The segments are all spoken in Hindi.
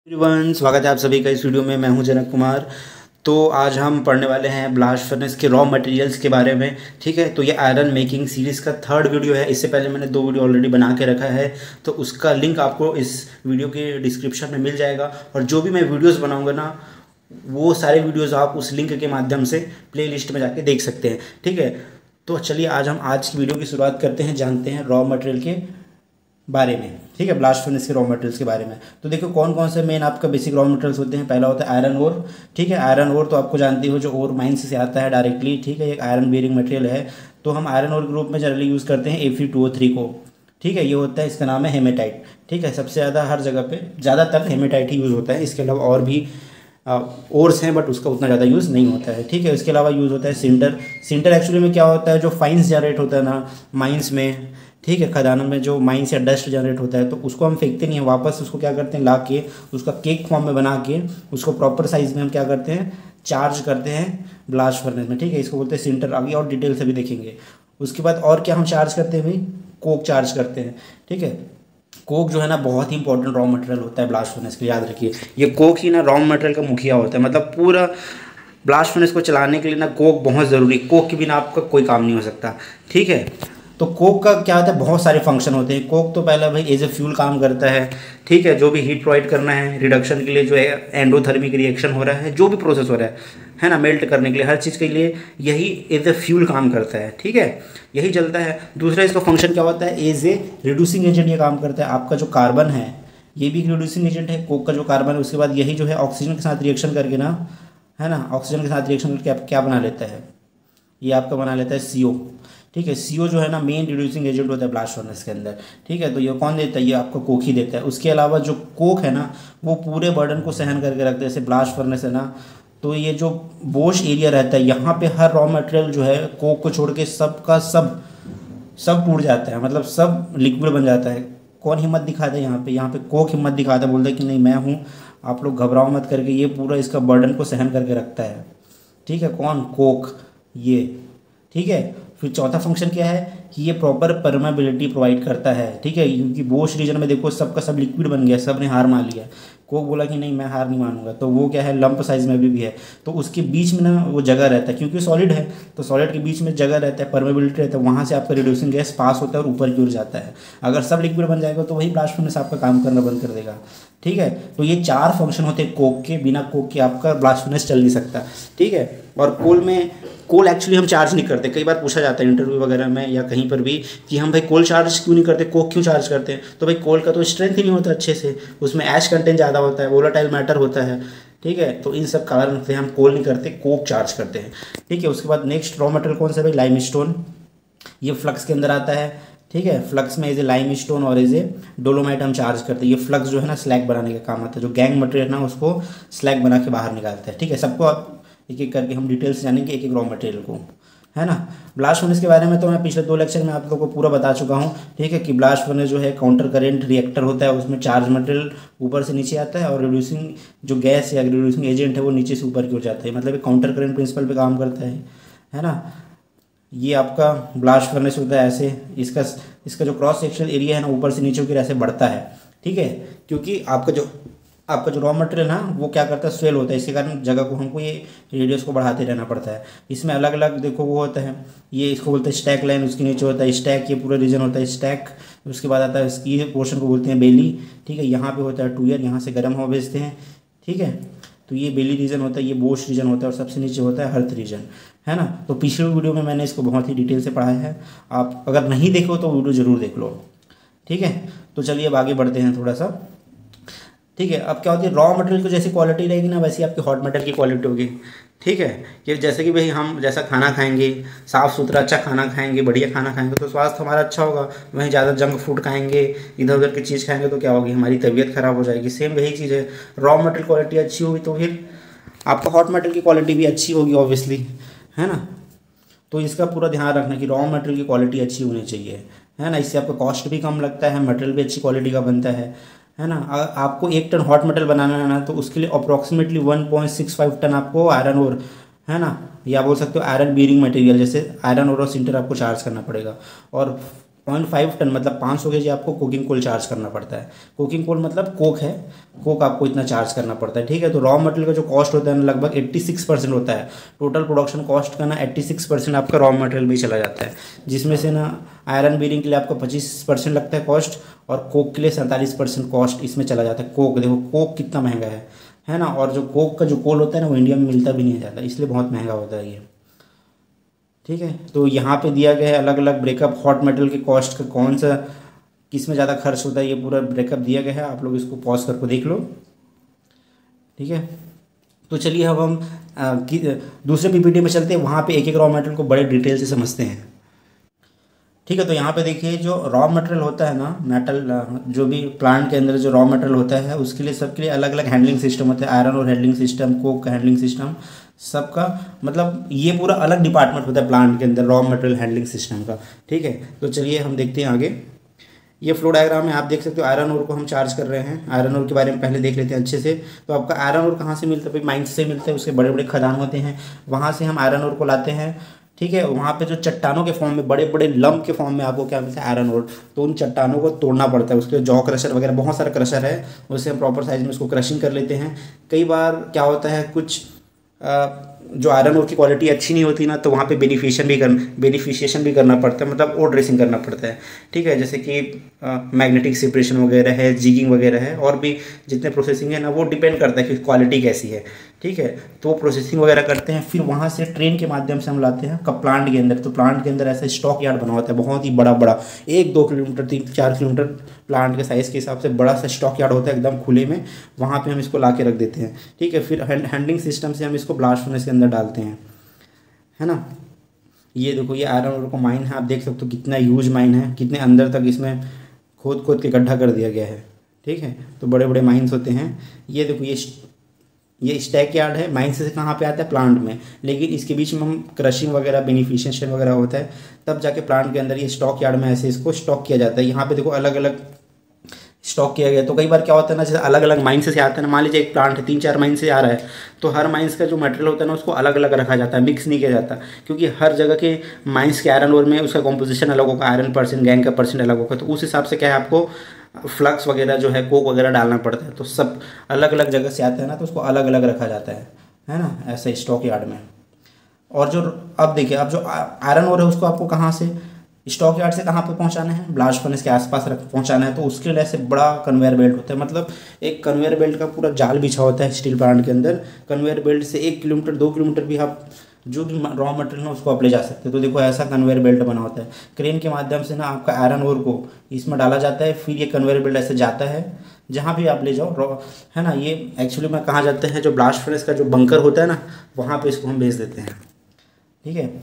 एवरीवन, स्वागत है आप सभी का इस वीडियो में। मैं हूं जनक कुमार। तो आज हम पढ़ने वाले हैं ब्लास्ट फर्नेस के रॉ मटेरियल्स के बारे में। ठीक है, तो ये आयरन मेकिंग सीरीज़ का थर्ड वीडियो है। इससे पहले मैंने 2 वीडियो ऑलरेडी बना के रखा है, तो उसका लिंक आपको इस वीडियो के डिस्क्रिप्शन में मिल जाएगा। और जो भी मैं वीडियोज़ बनाऊँगा ना, वो सारे वीडियोज़ आप उस लिंक के माध्यम से प्ले लिस्ट में जाके देख सकते हैं। ठीक है, तो चलिए आज हम आज की वीडियो की शुरुआत करते हैं, जानते हैं रॉ मटेरियल के बारे में। ठीक है, ब्लास्ट फर्नेस के रॉ मटेरियल्स के बारे में। तो देखो कौन कौन से मेन आपका बेसिक रॉ मटेरियल्स होते हैं। पहला होता है आयरन ओर। ठीक है, आयरन ओर तो आपको जानती हो, जो ओर माइंस से आता है डायरेक्टली। ठीक है, एक आयरन बेरिंग मटेरियल है। तो हम आयरन ओर ग्रुप में जनरली यूज़ करते हैं Fe2O3 को। ठीक है, ये होता है, इसका नाम है हेमेटाइट। ठीक है, सबसे ज़्यादा हर जगह पे ज़्यादातर हेमेटाइट ही यूज़ होता है। इसके अलावा और भी ओर्स हैं, बट उसका उतना ज़्यादा यूज़ नहीं होता है। ठीक है, इसके अलावा यूज़ होता है सिंटर। सिंटर एक्चुअली में क्या होता है, जो फाइन्स जनरेट होता है ना माइंस में, ठीक है, खदानों में जो माइंस या डस्ट जनरेट होता है, तो उसको हम फेंकते नहीं हैं, वापस उसको क्या करते हैं, ला के उसका केक फॉर्म में बना के उसको प्रॉपर साइज़ में हम क्या करते हैं, चार्ज करते हैं ब्लास्ट फर्नेस में। ठीक है, इसको बोलते हैं सिंटर। आगे और डिटेल से भी देखेंगे। उसके बाद और क्या हम चार्ज करते हैं भाई, कोक चार्ज करते हैं। ठीक है, कोक जो है ना बहुत ही इंपॉर्टेंट रॉ मटेरियल होता है ब्लास्ट फर्नेस के लिए। याद रखिए, ये कोक ही ना रॉ मटेरियल का मुखिया होता है। मतलब पूरा ब्लास्ट फर्नेस को चलाने के लिए ना कोक बहुत ज़रूरी। कोक के बिना आपका कोई काम नहीं हो सकता। ठीक है, तो कोक का क्या होता है, बहुत सारे फंक्शन होते हैं। कोक तो पहला भाई एज ए फ्यूल काम करता है। ठीक है, जो भी हीट प्रोवाइड करना है रिडक्शन के लिए, जो है एंडोथर्मिक रिएक्शन हो रहा है, जो भी प्रोसेस हो रहा है ना, मेल्ट करने के लिए, हर चीज़ के लिए यही एज ए फ्यूल काम करता है। ठीक है, यही चलता है। दूसरा इसका फंक्शन क्या होता है, एज ए रिड्यूसिंग एजेंट ये काम करता है। आपका जो कार्बन है ये भी एक रिड्यूसिंग एजेंट है, कोक का जो कार्बन है। उसके बाद यही जो है ऑक्सीजन के साथ रिएक्शन करके ना, है ना, ऑक्सीजन के साथ रिएक्शन करके आप क्या बना लेता है, ये आपका बना लेता है CO। ठीक है, CO जो है ना मेन रिड्यूसिंग एजेंट होता है ब्लास्ट फर्नेस के अंदर। ठीक है, तो ये कौन देता है, ये आपको कोक ही देता है। उसके अलावा जो कोक है ना, वो पूरे बर्डन को सहन करके रखते हैं। जैसे ब्लास्ट फर्नेस है ना, तो ये जो बोश एरिया रहता है, यहाँ पे हर रॉ मटेरियल जो है कोक को छोड़ के सब का सब टूट जाता है, मतलब सब लिक्विड बन जाता है। कौन हिम्मत दिखाता है यहाँ पे कोक हिम्मत दिखाता है, बोलता है कि नहीं मैं हूँ, आप लोग घबराओ मत करके। ये पूरा इसका बर्डन को सहन करके रखता है। ठीक है, कौन, कोक, ये। ठीक है, फिर चौथा फंक्शन क्या है कि ये प्रॉपर परमेबिलिटी प्रोवाइड करता है। ठीक है, क्योंकि बोश रीजन में देखो सबका सब लिक्विड बन गया, सब ने हार मान लिया। कोक बोला कि नहीं मैं हार नहीं मानूंगा, तो वो क्या है, लंप साइज में भी है। तो उसके बीच में ना वो जगह रहता है, क्योंकि सॉलिड है तो सॉलिड के बीच में जगह रहता है, परमेबिलिटी रहता है। वहाँ से आपका रिड्यूसिंग गैस पास होता है और ऊपर की ओर जाता है। अगर सब लिक्विड बन जाएगा तो वही ब्लास्ट फर्नेस आपका काम करना बंद कर देगा। ठीक है, तो ये 4 फंक्शन होते हैं कोक के। बिना कोक के आपका ब्लास्ट फर्नेस चल नहीं सकता। ठीक है, और कोल एक्चुअली हम चार्ज नहीं करते। कई बार पूछा जाता है इंटरव्यू वगैरह में या कहीं पर भी कि हम भाई कोल चार्ज क्यों नहीं करते, कोक क्यों चार्ज करते हैं। तो भाई कोल का तो स्ट्रेंथ ही नहीं होता अच्छे से, उसमें ऐश कंटेंट ज़्यादा होता है, वोलेटाइल मैटर होता है। ठीक है, तो इन सब कारण से हम कोल नहीं करते, कोक चार्ज करते हैं। ठीक है, उसके बाद नेक्स्ट रॉ मटेरियल कौन सा भाई, लाइमस्टोन। ये फ्लक्स के अंदर आता है। ठीक है, फ्लक्स में एज ए लाइमस्टोन और एज ए डोलोमाइट हम चार्ज करते हैं। ये फ्लक्स जो है ना स्लैग बनाने का काम आता है। जो गैंग मटेरियल ना उसको स्लैग बना के बाहर निकालता है। ठीक है, सबको आप एक एक करके हम डिटेल से जानेंगे, एक एक रॉ मटेरियल को, है ना। ब्लास्ट फर्नेस के बारे में तो मैं पिछले 2 लेक्चर में आप लोगों को पूरा बता चुका हूँ। ठीक है, कि ब्लास्ट फर्नेस जो है काउंटर करेंट रिएक्टर होता है, उसमें चार्ज मटेरियल ऊपर से नीचे आता है और रिड्यूसिंग जो गैस या रिड्यूसिंग एजेंट है वो नीचे से ऊपर की ओर जाता है। मतलब एक काउंटर करेंट प्रिंसिपल पे काम करता है ना। ये आपका ब्लास्ट फर्नेस होता है ऐसे। इसका जो क्रॉस सेक्शनल एरिया है ना, ऊपर से नीचे की ऐसे बढ़ता है। ठीक है, क्योंकि आपका जो रॉ मटेरियल ना वो क्या करता है, स्वेल होता है। इसके कारण जगह को हमको ये रेडियस को बढ़ाते रहना पड़ता है। इसमें अलग अलग देखो वो होता है, ये इसको बोलते हैं स्टैक लाइन, उसके नीचे होता है स्टैक, ये पूरा रीजन होता है स्टैक। उसके बाद आता है इसकी पोर्शन को बोलते हैं बेली। ठीक है, यहाँ पे होता है टूयर, यहाँ से गर्म हवा भेजते हैं। ठीक है, तो ये बेली रीजन होता है, ये बोश रीजन होता है और सबसे नीचे होता है हर्थ रीजन, है ना। तो पिछले वीडियो में मैंने इसको बहुत ही डिटेल से पढ़ाया है। आप अगर नहीं देखो तो वीडियो ज़रूर देख लो। ठीक है, तो चलिए अब आगे बढ़ते हैं थोड़ा सा। ठीक है, अब क्या होती है, रॉ मटेरियल की जैसी क्वालिटी रहेगी ना वैसी आपकी हॉट मटेरियल की क्वालिटी होगी। ठीक है, कि जैसे कि भाई हम जैसा खाना खाएंगे, साफ़ सुथरा अच्छा खाना खाएंगे, बढ़िया खाना खाएंगे तो स्वास्थ्य हमारा अच्छा होगा। वहीं ज़्यादा जंक फूड खाएंगे, इधर उधर की चीज़ खाएंगे तो क्या होगी, हमारी तबीयत खराब हो जाएगी। सेम वही चीज़ है, रॉ मटेरियल क्वालिटी अच्छी होगी तो फिर आपका हॉट मटेरियल की क्वालिटी भी अच्छी होगी ऑब्वियसली, है ना। तो इसका पूरा ध्यान रखना कि रॉ मटेरियल की क्वालिटी अच्छी होनी चाहिए, है ना। इससे आपका कॉस्ट भी कम लगता है, मटेरियल भी अच्छी क्वालिटी का बनता है ना। आपको 1 टन हॉट मटेरियल बनाना है ना, तो उसके लिए अप्रॉक्सीमेटली 1.65 टन आपको आयरन ओर, है ना, या बोल सकते हो आयरन बीरिंग मटेरियल जैसे आयरन ओर और सिंटर आपको चार्ज करना पड़ेगा। और 0.5 टन मतलब 500 kg आपको कोकिंग कोल चार्ज करना पड़ता है। कोकिंग कोल मतलब कोक है, कोक आपको इतना चार्ज करना पड़ता है, ठीक है। तो रॉ मटेरियल का जो कॉस्ट होता है ना लगभग 86% होता है। टोटल प्रोडक्शन कॉस्ट का ना 86% आपका रॉ मटेरियल में ही चला जाता है, जिसमें से ना आयरन बीरिंग के लिए आपको 25% लगता है कॉस्ट, और कोक के लिए 47% कॉस्ट इसमें चला जाता है। कोक देखो कोक कितना महंगा है ना। और जो कोक का जो कोल होता है ना वो इंडिया में मिलता भी नहीं है ज़्यादा, इसलिए बहुत महंगा होता है ये, ठीक है। तो यहाँ पे दिया गया है अलग अलग ब्रेकअप हॉट मेटल के कॉस्ट का, कौन सा किस में ज़्यादा खर्च होता है, ये पूरा ब्रेकअप दिया गया है। आप लोग इसको पॉज करके देख लो, ठीक है। तो चलिए अब हम दूसरे पीपीटी में चलते हैं, वहाँ पे एक एक रॉ मटेरियल को बड़े डिटेल से समझते हैं, ठीक है। तो यहाँ पे देखिए जो रॉ मटेरियल होता है ना, मेटल जो भी प्लांट के अंदर जो रॉ मटेरियल होता है उसके लिए सबके लिए अलग अलग हैंडलिंग सिस्टम होता है। Iron ore handling system, coke का हैंडलिंग सिस्टम, सबका मतलब ये पूरा अलग डिपार्टमेंट होता है प्लांट के अंदर रॉ मटेरियल हैंडलिंग सिस्टम का, ठीक है। तो चलिए हम देखते हैं आगे। ये फ्लो डायग्राम में आप देख सकते हो आयरन ओर को हम चार्ज कर रहे हैं। आयरन ओर के बारे में पहले देख लेते हैं अच्छे से। तो आपका आयरन ओर कहाँ से मिलता है भाई? माइंस से मिलता है, उसके बड़े बड़े खदान होते हैं, वहाँ से हम आयरन ओर को लाते हैं, ठीक है। वहाँ पे जो चट्टानों के फॉर्म में बड़े बड़े लम्ब के फॉर्म में आपको क्या मिलता है? Iron ore. तो उन चट्टानों को तोड़ना पड़ता है, उसके जॉ क्रशर वगैरह बहुत सारा क्रशर है, उससे हम प्रॉपर साइज में उसको क्रशिंग कर लेते हैं। कई बार क्या होता है कुछ जो आयरन ओर की क्वालिटी अच्छी नहीं होती ना, तो वहाँ पे बेनिफिशिएशन भी करना पड़ता है, मतलब और ड्रेसिंग करना पड़ता है, ठीक है। जैसे कि मैग्नेटिक सेपरेशन वगैरह है, जिगिंग वगैरह है, और भी जितने प्रोसेसिंग है ना वो डिपेंड करता है कि क्वालिटी कैसी है, ठीक है। तो प्रोसेसिंग वगैरह करते हैं, फिर वहाँ से ट्रेन के माध्यम से हम लाते हैं कब प्लांट के अंदर। तो प्लांट के अंदर ऐसा स्टॉक यार्ड बना होता है बहुत ही बड़ा बड़ा, 1-2 किलोमीटर 3-4 किलोमीटर प्लांट के साइज़ के हिसाब से बड़ा सा स्टॉक यार्ड होता है एकदम खुले में, वहाँ पे हम इसको ला के रख देते हैं, ठीक है। फिर हैंडलिंग सिस्टम से हम इसको ब्लास्ट फर्नेस के अंदर डालते हैं, है ना। ये देखो ये आयरन ओर का माइन है, आप देख सकते हो कितना ह्यूज माइन है, कितने अंदर तक इसमें खोद खोद के गड्ढा कर दिया गया है, ठीक है। तो बड़े बड़े माइंस होते हैं। ये देखो ये स्टैक यार्ड है, माइंस से कहाँ पे आता है? प्लांट में, लेकिन इसके बीच में हम क्रशिंग वगैरह बेनिफिशिएशन वगैरह होता है, तब जाके प्लांट के अंदर ये स्टॉक यार्ड में ऐसे इसको स्टॉक किया जाता है। यहाँ पे देखो अलग अलग स्टॉक किया गया। तो कई बार क्या होता है ना, जैसे अलग अलग माइंस से आता है ना, मान लीजिए एक प्लांट है 3-4 माइंस से आ रहा है, तो हर माइंस का जो मटेरियल होता है ना उसको अलग अलग रखा जाता है, मिक्स नहीं किया जाता, क्योंकि हर जगह के माइंस के आयरन ओर में उसका कॉम्पोजिशन अलग होगा, आयरन परसेंट गैंग का परसेंट अलग होगा, तो उस हिसाब से क्या है आपको फ्लक्स वगैरह जो है कोक वगैरह डालना पड़ता है। तो सब अलग अलग जगह से आता है ना, तो उसको अलग अलग रखा जाता है ना, ऐसे स्टॉक यार्ड में। और जो अब देखिए, अब जो आयरन ओर है उसको आपको कहाँ से स्टॉक यार्ड से कहाँ पे पहुँचाना है? ब्लास्ट फर्नेस के आसपास पहुँचाना है। तो उसके लिए ऐसे बड़ा कन्वेयर बेल्ट होता है, मतलब एक कन्वेयर बेल्ट का पूरा जाल बिछा होता है स्टील प्लांट के अंदर। कन्वेयर बेल्ट से 1 किलोमीटर 2 किलोमीटर भी आप जो भी रॉ मटेरियल है उसको आप ले जा सकते हैं। तो देखो ऐसा कन्वेयर बेल्ट बना होता है, क्रेन के माध्यम से ना आपका आयरन ओर को इसमें डाला जाता है, फिर ये कन्वेयर बेल्ट ऐसे जाता है जहाँ भी आप ले जाओ, है ना। ये एक्चुअली में कहाँ जाते हैं, जो ब्लास्ट फर्नेस का जो बंकर होता है ना, वहाँ पर इसको हम भेज देते हैं, ठीक है।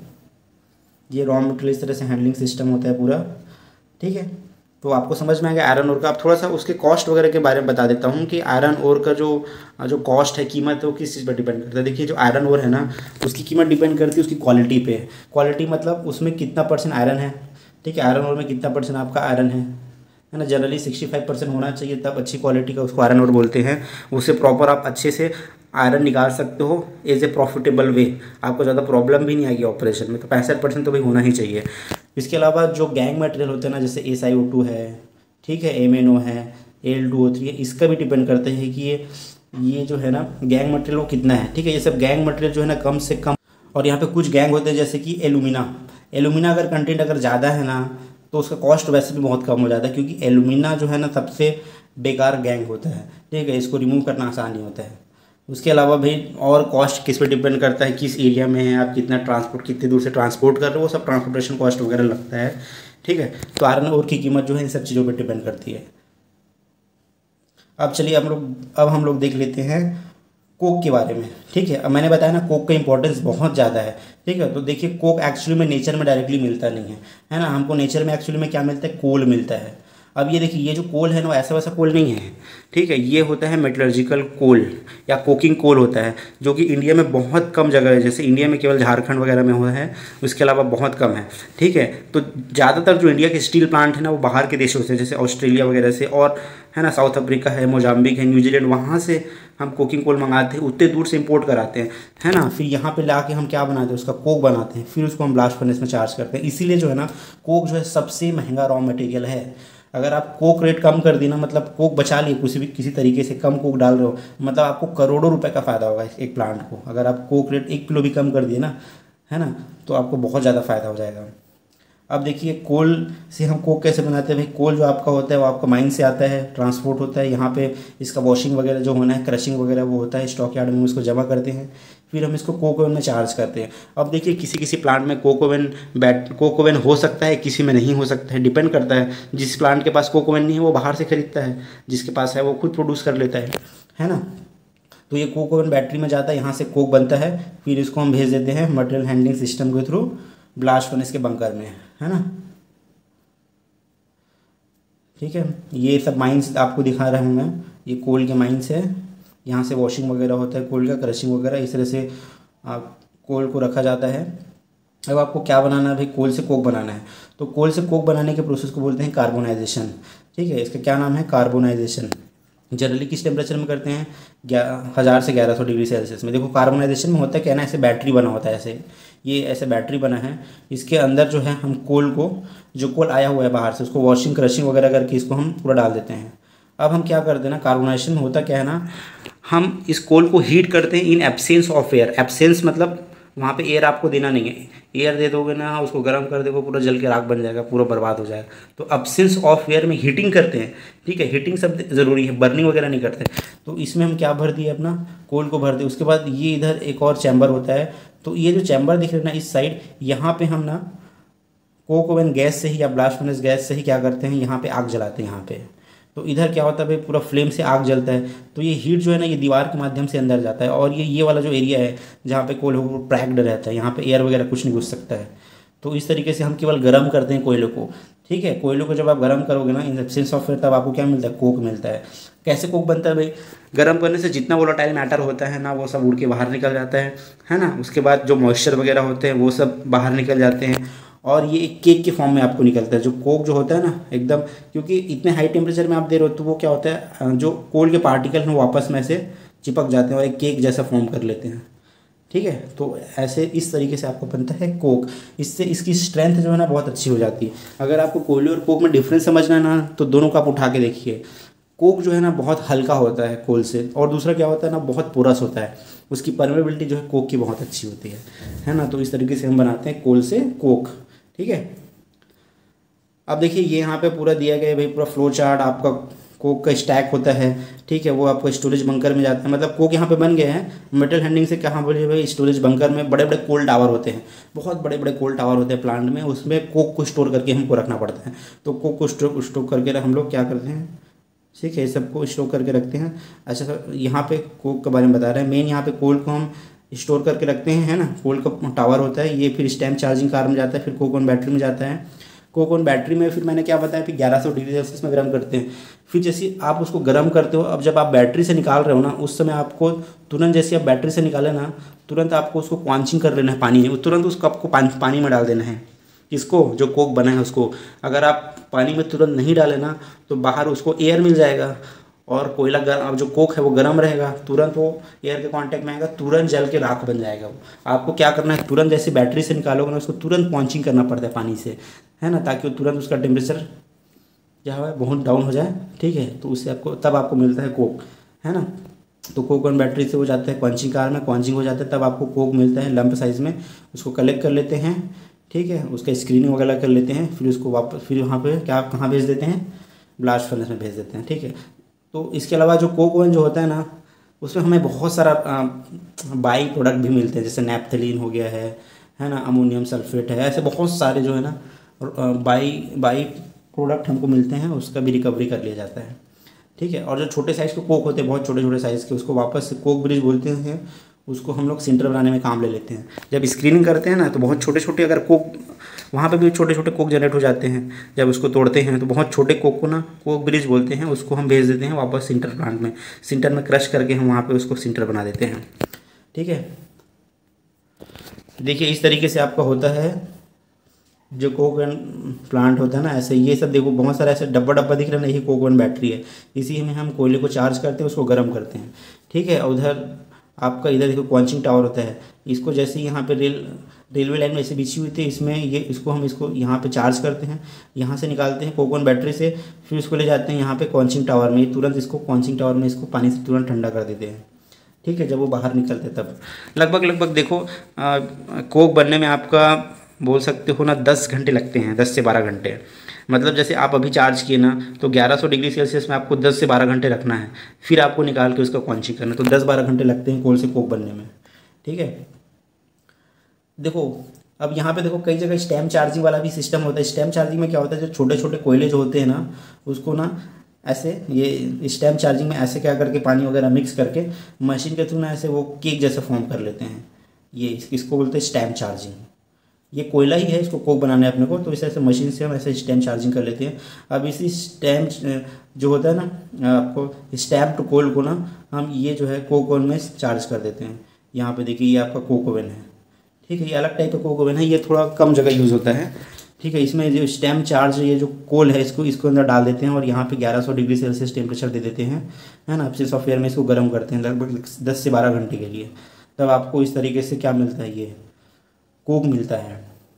ये रॉ मटेरियल इस तरह से हैंडलिंग सिस्टम होता है पूरा, ठीक है। तो आपको समझ में आ गया आयरन ओर का। अब थोड़ा सा उसके कॉस्ट वगैरह के बारे में बता देता हूँ कि आयरन ओर का जो कॉस्ट है, कीमत है, वो किस चीज़ पर डिपेंड करता है। देखिए जो आयरन ओर है ना उसकी कीमत डिपेंड करती है उसकी क्वालिटी पे। क्वालिटी मतलब उसमें कितना % आयरन है, ठीक है। आयरन ओर में कितना % आपका आयरन है ना। जनरली 65% होना चाहिए, तब अच्छी क्वालिटी का उसको आयरन ओर बोलते हैं। उससे प्रॉपर आप अच्छे से आयरन निकाल सकते हो एज ए प्रॉफिटेबल वे, आपको ज़्यादा प्रॉब्लम भी नहीं आएगी ऑपरेशन में। तो 65% तो भाई होना ही चाहिए। इसके अलावा जो गैंग मटेरियल होते हैं ना, जैसे SiO2 है, ठीक है, MnO है, Al2O3 है, इसका भी डिपेंड करते हैं कि ये जो है ना गैंग मटेरियल वो कितना है, ठीक है। ये सब गैंग मटेरियल जो है ना कम से कम, और यहाँ पे कुछ गैंग होते हैं जैसे कि एलुमिना अगर कंटेंट अगर ज़्यादा है ना तो उसका कॉस्ट वैसे भी बहुत कम हो जाता है, क्योंकि एलुमिना जो है ना सबसे बेकार गैंग होता है, ठीक है। इसको रिमूव करना आसान नहीं होता है। उसके अलावा भाई और कॉस्ट किस पे डिपेंड करता है, किस एरिया में है आप, कितनी दूर से ट्रांसपोर्ट कर रहे हो, वो सब ट्रांसपोर्टेशन कॉस्ट वगैरह लगता है, ठीक है। तो आयरन ओर की कीमत जो है इन सब चीज़ों पे डिपेंड करती है। अब चलिए अब हम लोग देख लेते हैं कोक के बारे में, ठीक है। अब मैंने बताया ना कोक का इंपॉर्टेंस बहुत ज़्यादा है, ठीक है। तो देखिए कोक एक्चुअली में नेचर में डायरेक्टली मिलता नहीं है ना। हमको नेचर में एक्चुअली में क्या मिलता है? कोल मिलता है। अब ये देखिए ये जो कोल है ना ऐसा वैसा कोल नहीं है, ठीक है। ये होता है मेटलर्जिकल कोल या कोकिंग कोल होता है, जो कि इंडिया में बहुत कम जगह है। जैसे इंडिया में केवल झारखंड वगैरह में हुआ है, उसके अलावा बहुत कम है, ठीक है। तो ज़्यादातर जो इंडिया के स्टील प्लांट है ना वो बाहर के देशों से, जैसे ऑस्ट्रेलिया वगैरह से, और है ना साउथ अफ्रीका है, मोजाम्बिक है, न्यूजीलैंड, वहाँ से हम कोकिंग कोल मंगाते हैं, उतने दूर से इंपोर्ट कराते हैं, है ना। फिर यहाँ पे ला के हम क्या बनाते हैं, उसका कोक बनाते हैं, फिर उसको हम ब्लास्ट फर्नेस में चार्ज करते हैं। इसीलिए जो है ना कोक जो है सबसे महंगा रॉ मटेरियल है। अगर आप कोक रेट कम कर दी ना, मतलब कोक बचा लिए किसी तरीके से कम कोक डाल रहे हो, मतलब आपको करोड़ों रुपए का फ़ायदा होगा एक प्लांट को। अगर आप कोक रेट 1 किलो भी कम कर दिए ना, है ना, तो आपको बहुत ज़्यादा फ़ायदा हो जाएगा। अब देखिए कोल से हम कोक कैसे बनाते हैं भाई। कोल जो आपका होता है वो आपका माइन से आता है, ट्रांसपोर्ट होता है, यहाँ पे इसका वॉशिंग वगैरह जो होना है, क्रशिंग वगैरह वो होता है, स्टॉक यार्ड में इसको जमा करते हैं, फिर हम इसको कोक ओवन में चार्ज करते हैं। अब देखिए किसी किसी प्लांट में कोक ओवन हो सकता है, किसी में नहीं हो सकता है, डिपेंड करता है। जिस प्लांट के पास कोक ओवन नहीं है वो बाहर से खरीदता है, जिसके पास है वो खुद प्रोड्यूस कर लेता है ना। तो ये कोक ओवन बैटरी में जाता है, यहाँ से कोक बनता है, फिर इसको हम भेज देते हैं मटेरियल हैंडलिंग सिस्टम के थ्रू ब्लास्ट फर्नेस के बंकर में, है ना। ठीक है, ये सब माइंस आपको दिखा रहा हूँ मैं, ये कोल के माइंस है, यहाँ से वॉशिंग वगैरह होता है कोल का, क्रशिंग वगैरह, इस तरह से कोल को रखा जाता है। अब आपको क्या बनाना है भाई, कोल से कोक बनाना है, तो कोल से कोक बनाने के प्रोसेस को बोलते हैं कार्बोनाइजेशन। ठीक है, इसका क्या नाम है, कार्बोनाइजेशन। जनरली किस टेम्परेचर में करते हैं, 1000 से 1100 डिग्री सेल्सियस में। देखो कार्बोनाइजेशन में होता है क्या ना, ऐसे बैटरी बना होता है, ऐसे ये ऐसे बैटरी बना है, इसके अंदर जो है हम कोल को, जो कोल आया हुआ है बाहर से, उसको वॉशिंग क्रशिंग वगैरह करके इसको हम पूरा डाल देते हैं। अब हम क्या करते हैं ना, कार्बोनाइजेशन में होता क्या है ना, हम इस कोल को हीट करते हैं in absence of air. Absence मतलब वहाँ पे एयर आपको देना नहीं है, एयर दे दोगे ना, उसको गर्म कर दोगे, पूरा जल के राख बन जाएगा, पूरा बर्बाद हो जाएगा। तो एब्सेंस ऑफ एयर में हीटिंग करते हैं। ठीक है, हीटिंग सब ज़रूरी है, बर्निंग वगैरह नहीं करते। तो इसमें हम क्या भर दिए, अपना कोल को भर दिए। उसके बाद ये इधर एक और चैम्बर होता है, तो ये जो चैम्बर दिख रहा है ना इस साइड, यहाँ पे हम ना कोक ओवन गैस से ही या ब्लास्ट फर्नेस गैस से ही क्या करते हैं, यहाँ पे आग जलाते हैं यहाँ पे। तो इधर क्या होता है भाई, पूरा फ्लेम से आग जलता है, तो ये हीट जो है ना ये दीवार के माध्यम से अंदर जाता है, और ये वाला जो एरिया है जहाँ पे कोयले को पैक्ड रहता है, यहाँ पे एयर वगैरह कुछ नहीं घुस सकता है। तो इस तरीके से हम केवल गर्म करते हैं कोयले को। ठीक है, कोयले को जब आप गर्म करोगे ना इन एब्सेंस ऑफ एयर, तब आपको क्या मिलता है, कोक मिलता है। कैसे कोक बनता है भाई, गर्म करने से जितना वोलेटाइल मैटर होता है ना वो सब उड़ के बाहर निकल जाता है ना। उसके बाद जो मॉइस्चर वगैरह होते हैं वो सब बाहर निकल जाते हैं, और ये एक केक के फॉर्म में आपको निकलता है। जो कोक जो होता है ना एकदम, क्योंकि इतने हाई टेम्परेचर में आप दे रहे हो, तो वो क्या होता है, जो कोल के पार्टिकल हैं वो आपस में से चिपक जाते हैं और एक केक जैसा फॉर्म कर लेते हैं। ठीक है, तो ऐसे इस तरीके से आपको बनता है कोक। इससे इसकी स्ट्रेंथ जो है ना बहुत अच्छी हो जाती है। अगर आपको कोयले और कोक में डिफरेंस समझना है ना, तो दोनों का आप उठा के देखिए। कोक जो है ना बहुत हल्का होता है कोल से, और दूसरा क्या होता है ना, बहुत पोरस होता है, उसकी परमेबिलिटी जो है कोक की बहुत अच्छी होती है ना। तो इस तरीके से हम बनाते हैं कोल से कोक। ठीक है, अब देखिए ये यहाँ पे पूरा दिया गया है भाई, पूरा फ्लो चार्ट आपका कोक का स्टैक होता है। ठीक है, वो आपको स्टोरेज बंकर में जाता है, मतलब कोक यहाँ पे बन गए हैं। मेटल हैंडलिंग से कहाँ बोलिए भाई, स्टोरेज बंकर में बड़े बड़े कोल टावर होते हैं, बहुत बड़े बड़े कोल टावर होते हैं प्लांट में, उसमें कोक को स्टोर करके हमको रखना पड़ता है। तो कोक को स्टोर करके हम लोग क्या करते हैं, ठीक है, सबको स्टोर करके रखते हैं। अच्छा सर, यहाँ पे कोक के बारे में बता रहे हैं। मेन यहाँ पे कोल को हम स्टोर करके रखते हैं, है ना। कोल का टावर होता है ये, फिर स्टैम्प चार्जिंग कार में जाता है, फिर कोक ऑन बैटरी में जाता है। कोक ऑन बैटरी में फिर मैंने क्या बताया, फिर 1100 डिग्री सेल्सियस में गर्म करते हैं। फिर जैसे आप उसको गर्म करते हो, अब जब आप बैटरी से निकाल रहे हो ना, उस समय आपको तुरंत, जैसे आप बैटरी से निकाले ना, तुरंत आपको उसको क्वांचिंग कर लेना है पानी में, तुरंत उस कप को पानी में डाल देना है। इसको जो कोक बना है उसको, अगर आप पानी में तुरंत नहीं डालें ना, तो बाहर उसको एयर मिल जाएगा, और कोयला गर्म, अब जो कोक है वो गर्म रहेगा, तुरंत वो एयर के कांटेक्ट में आएगा, तुरंत जल के राख बन जाएगा वो। आपको क्या करना है, तुरंत जैसे बैटरी से निकालोगे ना, उसको तुरंत पॉन्चिंग करना पड़ता है पानी से, है ना, ताकि वो तुरंत उसका टेम्परेचर क्या है बहुत डाउन हो जाए। ठीक है, तो उससे आपको तब आपको मिलता है कोक, है ना। तो कोक ऑन बैटरी से वो जाता है क्वंचिंग कार में, क्वंचिंग हो जाता है, तब आपको कोक मिलता है लंप साइज़ में। उसको कलेक्ट कर लेते हैं, ठीक है, उसका स्क्रीनिंग वगैरह कर लेते हैं, फिर उसको वापस फिर वहाँ पे क्या कहाँ भेज देते हैं, ब्लास्ट फर्नेस में भेज देते हैं। ठीक है, तो इसके अलावा जो कोक ओवन जो होता है ना, उसमें हमें बहुत सारा बाई प्रोडक्ट भी मिलते हैं, जैसे नैप्थलीन हो गया है ना, अमोनियम सल्फेट है, ऐसे बहुत सारे जो है ना बाई प्रोडक्ट हमको मिलते हैं, उसका भी रिकवरी कर लिया जाता है। ठीक है, और जो छोटे साइज़ के कोक होते हैं, बहुत छोटे छोटे साइज़ के, उसको वापस कोक ब्रिज बोलते हैं, उसको हम लोग सिंटर बनाने में काम ले लेते हैं। जब स्क्रीनिंग करते हैं ना, तो बहुत छोटे छोटे अगर कोक, वहाँ पे भी छोटे छोटे कोक जनरेट हो जाते हैं। जब उसको तोड़ते हैं तो बहुत छोटे कोक को ना कोक ब्रिज बोलते हैं, उसको हम भेज देते हैं वापस सिंटर प्लांट में। सिंटर में क्रश करके हम वहाँ पे उसको सिंटर बना देते हैं। ठीक है, देखिए इस तरीके से आपका होता है जो कोक प्लांट होता है ना, ऐसे ये सब देखो बहुत सारा ऐसे डब्बा दिख रहा है ना, यही कोक वन बैटरी है। इसी में हम कोयले को चार्ज करते हैं, उसको गर्म करते हैं, ठीक है। उधर आपका इधर देखो क्वांचिंग टावर होता है, इसको जैसे यहाँ पे रेलवे लाइन में ऐसे बिछी हुई थी, इसमें ये इसको यहाँ पे चार्ज करते हैं, यहाँ से निकालते हैं कोक वन बैटरी से, फिर इसको ले जाते हैं यहाँ पे क्वांचिंग टावर में, तुरंत इसको क्वांचिंग टावर में इसको पानी से तुरंत ठंडा कर देते हैं। ठीक है, जब वो बाहर निकलते तब लगभग देखो कोक बनने में आपका बोल सकते हो ना 10 घंटे लगते हैं, 10 से 12 घंटे। मतलब जैसे आप अभी चार्ज किए ना तो 1100 डिग्री सेल्सियस में आपको 10 से 12 घंटे रखना है, फिर आपको निकाल के उसका क्वांचिंग करना है, तो 10-12 घंटे लगते हैं कोल से कोक बनने में। ठीक है, देखो अब यहाँ पे देखो कई जगह स्टैम्प चार्जिंग वाला भी सिस्टम होता है। स्टैम्प चार्जिंग में क्या होता है, जो छोटे छोटे कोयले जो होते हैं ना उसको ना ऐसे ये स्टैम्प चार्जिंग में ऐसे क्या करके पानी वगैरह मिक्स करके मशीन के थ्रू ना ऐसे वो केक जैसा फॉर्म कर लेते हैं। ये इसको बोलते हैं स्टैम्प चार्जिंग। ये कोयला ही है, इसको कोक बनाना है अपने को, तो इस ऐसे मशीन से हम ऐसे स्टैम्प चार्जिंग कर लेते हैं। अब इसी स्टैम्प जो होता है ना आपको स्टैम्प कोल को ना हम ये जो है कोक ओवन में चार्ज कर देते हैं। यहाँ पे देखिए ये आपका कोक ओवन है। ठीक है, ये अलग टाइप का कोक ओवन है, ये थोड़ा कम जगह यूज़ होता है। ठीक है, इसमें जो स्टैम्प चार्ज ये जो कोल है इसको अंदर डाल देते हैं और यहाँ पे 1100 डिग्री सेल्सियस टेम्परेचर दे देते हैं, है ना। फिर सॉफ्टवेयर में इसको गर्म करते हैं लगभग 10 से 12 घंटे के लिए, तब आपको इस तरीके से क्या मिलता है, ये कोक मिलता है।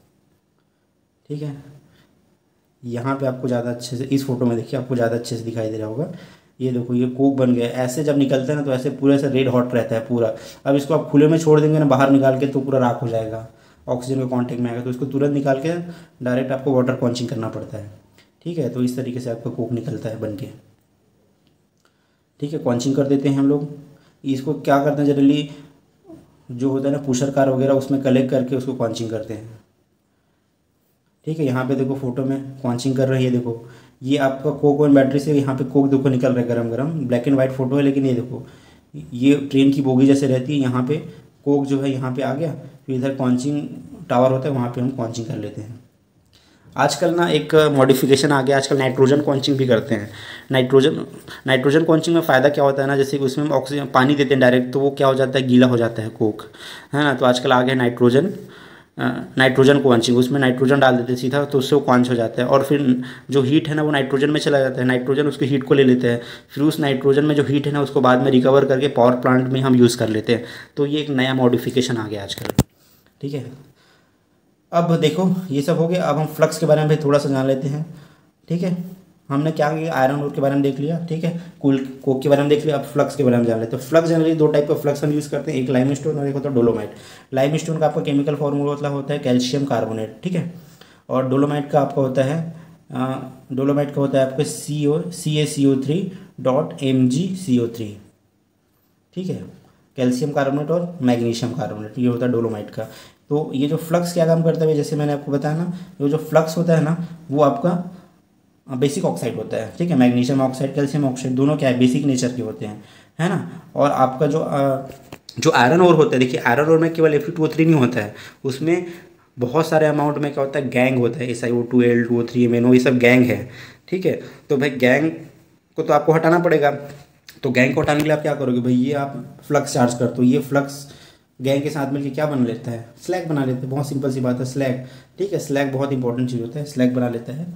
ठीक है, यहाँ पे आपको ज़्यादा अच्छे से इस फोटो में देखिए आपको ज़्यादा अच्छे से दिखाई दे रहा होगा। ये देखो ये कोक बन गया। ऐसे जब निकलता है ना तो ऐसे पूरा ऐसे रेड हॉट रहता है पूरा। अब इसको आप खुले में छोड़ देंगे ना बाहर निकाल के तो पूरा राख हो जाएगा, ऑक्सीजन के कांटेक्ट में आएगा, तो इसको तुरंत निकाल के डायरेक्ट आपको वाटर क्वांचिंग करना पड़ता है। ठीक है, तो इस तरीके से आपका कोक निकलता है बन के। ठीक है, क्वांचिंग कर देते हैं हम लोग। इसको क्या करते हैं जनरली जो होता है ना पुशर कार वगैरह उसमें कलेक्ट करके उसको क्वांचिंग करते हैं। ठीक है, यहाँ पे देखो फोटो में क्वांचिंग कर रही है, देखो ये आपका कोक वन बैटरी से यहाँ पे कोक देखो निकल रहा है गरम गरम। ब्लैक एंड वाइट फोटो है लेकिन ये देखो ये ट्रेन की बोगी जैसे रहती है, यहाँ पे कोक जो है यहाँ पे आ गया, फिर इधर क्वांचिंग टावर होता है वहाँ पे हम क्वांचिंग कर लेते हैं। आजकल ना एक मॉडिफिकेशन आ गया, आजकल नाइट्रोजन क्वांचिंग भी करते हैं। नाइट्रोजन क्वांचिंग में फ़ायदा क्या होता है ना, जैसे उसमें हम ऑक्सीजन पानी देते हैं डायरेक्ट तो वो क्या हो जाता है, गीला हो जाता है कोक, है ना। तो आजकल आ गया नाइट्रोजन क्वांचिंग, उसमें नाइट्रोजन डाल देते हैं सीधा तो उससे वो क्वांच हो जाता है और फिर जो हीट है ना वो नाइट्रोजन में चला जाता है, नाइट्रोजन उसकी हीट को ले लेते हैं, फिर उस नाइट्रोजन में जो हीट है ना उसको बाद में रिकवर करके पावर प्लांट में हम यूज़ कर लेते हैं। तो ये एक नया मॉडिफिकेशन आ गया आजकल। ठीक है, अब देखो ये सब हो गया, अब हम फ्लक्स के बारे में भी थोड़ा सा जान लेते हैं। ठीक है, हमने क्या किया, आयरन ओर के बारे में देख लिया, ठीक है, कोक के बारे में देख लिया, अब फ्लक्स के बारे में जान लेते हैं। फ्लक्स जनरली दो टाइप का फ्लक्स हम यूज़ करते हैं, एक लाइमस्टोन और एक होता है डोलोमाइट। लाइमस्टोन का आपका केमिकल फॉर्मूला मतलब होता है कैल्शियम कार्बोनेट, ठीक है, और डोलोमाइट का आपका होता है आपका CaCO3.MgCO3, ठीक है, कैल्शियम कार्बोनेट और मैग्नीशियम कार्बोनेट, ये होता है डोलोमाइट का। तो ये जो फ्लक्स क्या काम करता है, जैसे मैंने आपको बताया ना, ये जो फ्लक्स होता है ना वो आपका बेसिक ऑक्साइड होता है, ठीक है, मैग्नीशियम ऑक्साइड कैल्शियम ऑक्साइड दोनों क्या है बेसिक नेचर के होते हैं, है ना। और आपका जो आयरन ओर होता है, देखिए आयरन ओर में केवल Fe2O3 नहीं होता है, उसमें बहुत सारे अमाउंट में क्या होता है गैंग होता है, SiO2 Al2O3 MnO, ये सब गैंग है। ठीक है, तो भाई गैंग को तो आपको हटाना पड़ेगा, तो गैंग को हटाने के लिए आप क्या करोगे भाई, ये आप फ्लक्स चार्ज करते हो, ये फ्लक्स गैंग के साथ मिलकर क्या बना लेता है, स्लैग बना लेते हैं। बहुत सिंपल सी बात है, स्लैग। ठीक है, स्लैग बहुत इंपॉर्टेंट चीज़ होता है, स्लैग बना लेता है।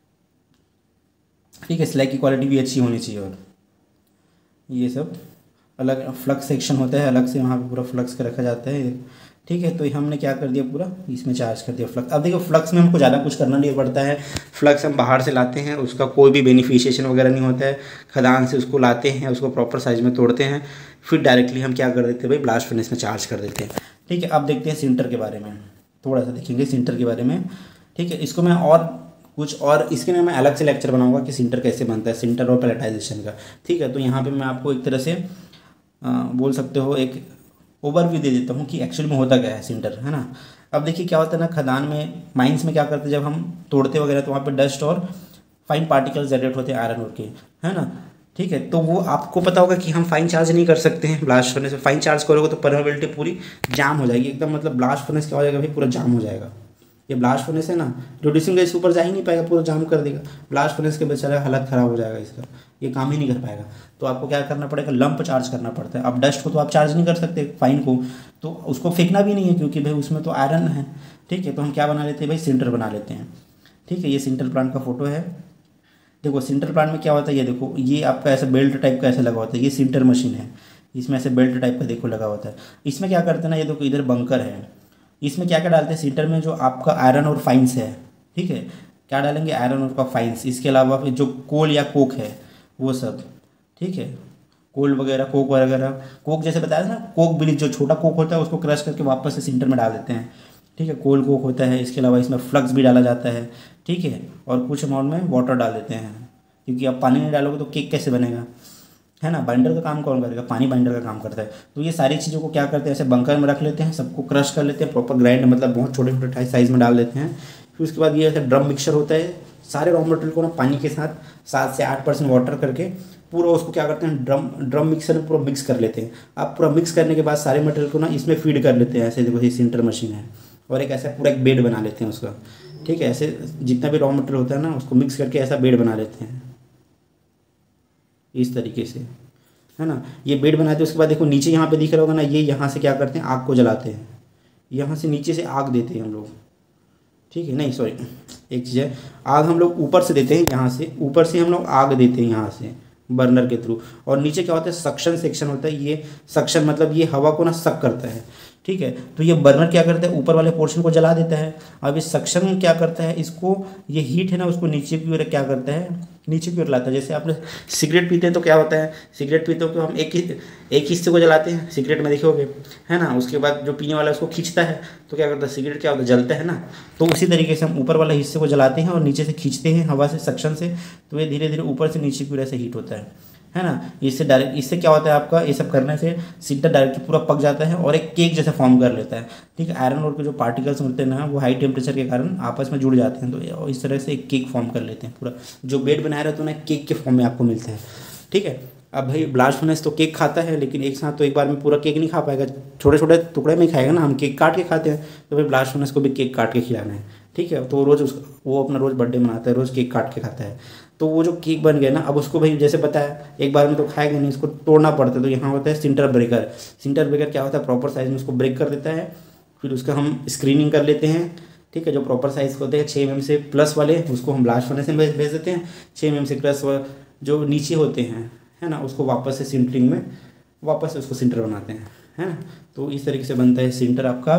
ठीक है, स्लैग की क्वालिटी भी अच्छी होनी चाहिए। और ये सब अलग फ्लक्स सेक्शन होता है, अलग से वहाँ पे पूरा फ्लक्स का रखा जाता है। ठीक है, तो हमने क्या कर दिया, पूरा इसमें चार्ज कर दिया फ्लक्स। अब देखो फ्लक्स में हमको ज़्यादा कुछ करना नहीं पड़ता है, फ्लक्स हम बाहर से लाते हैं, उसका कोई भी बेनिफिशिएशन वगैरह नहीं होता है, खदान से उसको लाते हैं, उसको प्रॉपर साइज़ में तोड़ते हैं, फिर डायरेक्टली हम क्या कर देते हैं भाई ब्लास्ट फर्नेस में चार्ज कर देते हैं। ठीक है, अब देखते हैं सिंटर के बारे में, थोड़ा सा देखेंगे सिंटर के बारे में। ठीक है, इसको मैं और इसके लिए मैं अलग से लेक्चर बनाऊंगा कि सिंटर कैसे बनता है, सिंटर और पैलेटाइजेशन का। ठीक है, तो यहाँ पे मैं आपको एक तरह से बोल सकते हो एक ओवरव्यू दे देता हूँ कि एक्चुअल में होता क्या है सिंटर, है ना। अब देखिए क्या होता है ना, खदान में माइंस में क्या करते हैं, जब हम तोड़ते वगैरह तो वहाँ पे डस्ट और फाइन पार्टिकल्स जनरेट होते हैं आयरन ओर के, है ना। ठीक है, तो वो आपको पता होगा कि हम फाइन चार्ज नहीं कर सकते हैं ब्लास्ट फर्नेस में। फाइन चार्ज करोगे तो परमेबिलिटी पूरी जाम हो जाएगी एकदम, मतलब ब्लास्ट फर्नेस क्या हो जाएगा भाई, पूरा जाम हो जाएगा। ये ब्लास्ट फर्नेस है ना, रिड्यूसिंग गैस ऊपर जा ही नहीं पाएगा, पूरा जाम कर देगा ब्लास्ट फर्नेस के, बेचारा हालत ख़राब हो जाएगा इसका, ये काम ही नहीं कर पाएगा। तो आपको क्या करना पड़ेगा, लंप चार्ज करना पड़ता है। अब डस्ट को तो आप चार्ज नहीं कर सकते, फाइन को तो उसको फेंकना भी नहीं है क्योंकि भाई उसमें तो आयरन है। ठीक है, तो हम क्या बना लेते हैं भाई, सिंटर बना लेते हैं। ठीक है, ये सिंटर प्लांट का फोटो है। देखो सिंटर प्लांट में क्या होता है, ये देखो ये आपका ऐसा बेल्ट टाइप का ऐसा लगा होता है, ये सिंटर मशीन है। इसमें ऐसे बेल्ट टाइप का देखो लगा होता है। इसमें क्या करते हैं ना, ये देखो इधर बंकर है, इसमें क्या क्या डालते हैं सीटर में, जो आपका आयरन और फाइन्स है, ठीक है, क्या डालेंगे, आयरन और का फाइन्स, इसके अलावा फिर जो कोल या कोक है वो सब, ठीक है, कोल वगैरह, कोक वगैरह, कोक जैसे बताया था ना, कोक ब्रिज जो छोटा कोक होता है उसको क्रश करके वापस से सिंटर में डाल देते हैं, ठीक है, कोल कोक होता है। इसके अलावा इसमें फ्लक्स भी डाला जाता है, ठीक है, और कुछ अमाउंट में वाटर डाल देते हैं, क्योंकि आप पानी नहीं डालोगे तो केक कैसे बनेगा, है ना। बाइंडर का काम कौन करेगा, पानी बाइंडर का काम करता है। तो ये सारी चीज़ों को क्या करते हैं, ऐसे बंकर में रख लेते हैं, सबको क्रश कर लेते हैं, प्रॉपर ग्राइंड मतलब बहुत छोटे छोटे साइज़ में डाल देते हैं। फिर उसके बाद ये ऐसे ड्रम मिक्सचर होता है, सारे रॉ मटेरियल को ना पानी के साथ 7 से 8% वाटर करके पूरा उसको क्या करते हैं, ड्रम मिक्सर में पूरा मिक्स कर लेते हैं। आप पूरा मिक्स करने के बाद सारे मटेरियल को ना इसमें फीड कर लेते हैं, ऐसे देखो ये सिंटर मशीन है, और एक ऐसा पूरा एक बेड बना लेते हैं उसका, ठीक है। ऐसे जितना भी रॉ मटेरियल होता है ना उसको मिक्स करके ऐसा बेड बना लेते हैं इस तरीके से, है ना। ये बेड बनाते हैं, उसके बाद देखो नीचे यहाँ पे दिख रहा होगा ना, ये यहाँ से क्या करते हैं, आग को जलाते हैं, यहाँ से नीचे से आग देते हैं हम लोग, ठीक है, नहीं सॉरी एक चीज़ है, आग हम लोग ऊपर से देते हैं, यहाँ से ऊपर से हम लोग आग देते हैं यहाँ से बर्नर के थ्रू, और नीचे क्या होता है, सक्शन सेक्शन होता है, ये सक्शन मतलब ये हवा को ना सक करता है, ठीक है। तो ये बर्नर क्या करता है, ऊपर वाले पोर्शन को जला देता है। अब इस सक्शन क्या करता है, इसको ये हीट है ना उसको नीचे की ओर क्या करता है, नीचे की ओर लाता है। जैसे आपने सिगरेट पीते हैं तो क्या होता है, सिगरेट पीते हो तो हम एक हिस्से को जलाते हैं, सिगरेट में देखोगे, है ना। उसके बाद जो पीने वाला है उसको खींचता है, तो क्या करता है, सिगरेट क्या होता है, जलता है ना। तो उसी तरीके से हम ऊपर वाले हिस्से को जलाते हैं और नीचे से खींचते हैं हवा से, सक्शन से, तो ये धीरे धीरे ऊपर से नीचे की ओर से हीट होता है ना। इससे डायरेक्ट, इससे क्या होता है आपका, ये सब करने से सिंटर डायरेक्टली पूरा पक जाता है और एक केक जैसा फॉर्म कर लेता है, ठीक है। आयरन ओर के जो पार्टिकल्स होते हैं ना वो हाई टेम्परेचर के कारण आपस में जुड़ जाते हैं, तो इस तरह से एक केक फॉर्म कर लेते हैं। पूरा जो बेड बनाया रहता है ना केक के फॉर्म में आपको मिलता है, ठीक है। अब भाई ब्लास्ट फर्नेस तो केक खाता है, लेकिन एक साथ तो एक बार में पूरा केक नहीं खा पाएगा, छोटे छोटे टुकड़े में खाएगा ना, हम केक काट के खाते हैं, तो भाई ब्लास्ट फर्नेस को भी केक काट के खिलाना है, ठीक है। तो रोज़ वो अपना रोज़ बर्थडे मनाता है, रोज़ केक काट के खाता है। तो वो जो केक बन गया ना, अब उसको भाई जैसे बताया एक बार में तो खाएगा नहीं, इसको तोड़ना पड़ता है। तो यहाँ होता है सिंटर ब्रेकर। सिंटर ब्रेकर क्या होता है, प्रॉपर साइज में उसको ब्रेक कर देता है, फिर उसका हम स्क्रीनिंग कर लेते हैं, ठीक है। जो प्रॉपर साइज होते हैं 6 mm से प्लस वाले उसको हम ब्लास्ट फर्नेस में भेज देते हैं, 6 mm से प्लस जो नीचे होते हैं, है ना, उसको वापस से सिंटरिंग में वापस से उसको सिंटर बनाते हैं, है ना। तो इस तरीके से बनता है सिंटर आपका,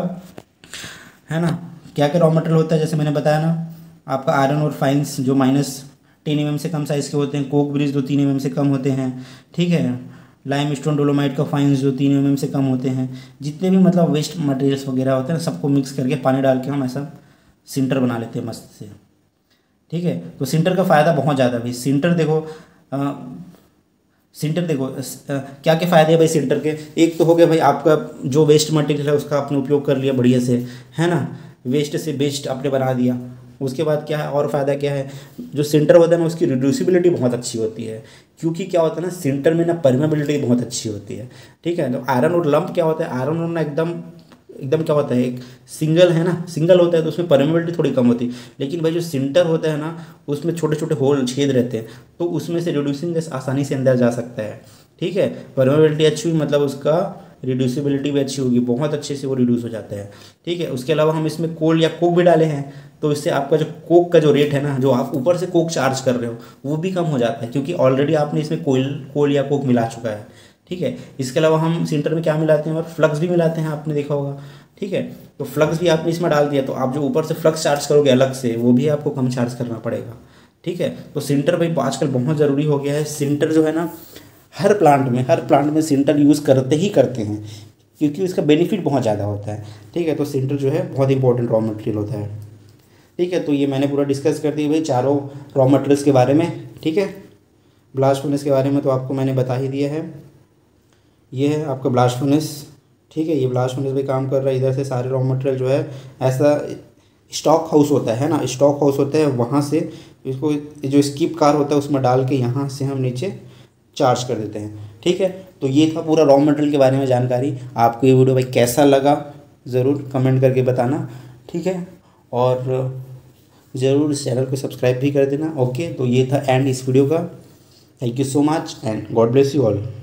है ना। क्या क्या रॉ मटेरियल होता है, जैसे मैंने बताया ना, आपका आयरन और फाइन्स जो -10 mm से कम साइज़ के होते हैं, कोक ब्रिज जो 3 mm से कम होते हैं, ठीक है, लाइम स्टोन डोलोमाइट का फाइन्स जो 3 mm से कम होते हैं। जितने भी मतलब वेस्ट मटेरियल्स वगैरह होते हैं ना सबको मिक्स करके पानी डाल के हम ऐसा सिंटर बना लेते हैं मस्त से, ठीक है। तो सिंटर का फ़ायदा बहुत ज़्यादा है भाई। सिंटर देखो क्या क्या फ़ायदे हैं भाई सिंटर के। एक तो हो गया भाई आपका जो वेस्ट मटेरियल है उसका आपने उपयोग कर लिया बढ़िया से, है ना, वेस्ट से बेस्ट आपने बना दिया। उसके बाद क्या है और फ़ायदा क्या है, जो सिंटर होता है ना उसकी रिड्यूसिबिलिटी बहुत अच्छी होती है, क्योंकि क्या होता है ना सिंटर में ना परमेबिलिटी बहुत अच्छी होती है, ठीक है। तो आयरन और लंप क्या होता है, आयरन और ना एकदम क्या होता है, एक सिंगल है ना, सिंगल होता है तो उसमें परमेबिलिटी थोड़ी कम होती है। लेकिन भाई जो सिंटर होता है ना उसमें छोटे छोटे होल छेद रहते हैं, तो उसमें से रिड्यूसिंग गैस आसानी से अंदर जा सकता है, ठीक है। परमेबिलिटी अच्छी हुई मतलब उसका रिड्यूसिबिलिटी भी अच्छी होगी, बहुत अच्छे से वो रिड्यूस हो जाता है, ठीक है। उसके अलावा हम इसमें कोल या कोक भी डाले हैं, तो इससे आपका जो कोक का जो रेट है ना, जो आप ऊपर से कोक चार्ज कर रहे हो वो भी कम हो जाता है, क्योंकि ऑलरेडी आपने इसमें कोल या कोक मिला चुका है, ठीक है। इसके अलावा हम सिंटर में क्या मिलाते हैं, और फ्लक्स भी मिलाते हैं, आपने देखा होगा, ठीक है। तो फ्लक्स भी आपने इसमें डाल दिया, तो आप जो ऊपर से फ्लक्स चार्ज करोगे अलग से वो भी आपको कम चार्ज करना पड़ेगा, ठीक है। तो सिंटर भाई आजकल बहुत ज़रूरी हो गया है। सिंटर जो है ना हर प्लांट में सिंटर यूज़ करते हैं, क्योंकि उसका बेनिफिट बहुत ज़्यादा होता है, ठीक है। तो सिंटर जो है बहुत इंपॉर्टेंट रॉ मटेरियल होता है, ठीक है। तो ये मैंने पूरा डिस्कस कर दिया भाई चारों रॉ मटेरियल्स के बारे में, ठीक है। ब्लास्ट फर्नेस के बारे में तो आपको मैंने बता ही दिया है। ये है आपका ब्लास्ट फर्नेस, ठीक है। ये ब्लास्ट फर्नेस भी काम कर रहा है। इधर से सारे रॉ मटेरियल जो है ऐसा स्टॉक हाउस होता है ना, स्टॉक हाउस होता है, वहाँ से इसको जो स्किप कार होता है उसमें डाल के यहाँ से हम नीचे चार्ज कर देते हैं, ठीक है। तो ये था पूरा रॉ मटेरियल के बारे में जानकारी। आपको ये वीडियो भाई कैसा लगा ज़रूर कमेंट करके बताना, ठीक है। और ज़रूर इस चैनल को सब्सक्राइब भी कर देना, ओके। तो ये था एंड इस वीडियो का। Thank you so much and God bless you all.